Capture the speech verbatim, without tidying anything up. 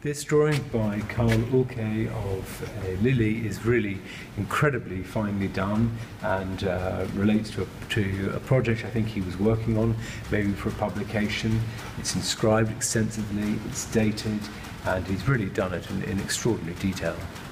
This drawing by Carl Ulke of uh, Lily is really incredibly finely done and uh, relates to a, to a project I think he was working on, maybe for a publication. It's inscribed extensively, it's dated, and he's really done it in, in extraordinary detail.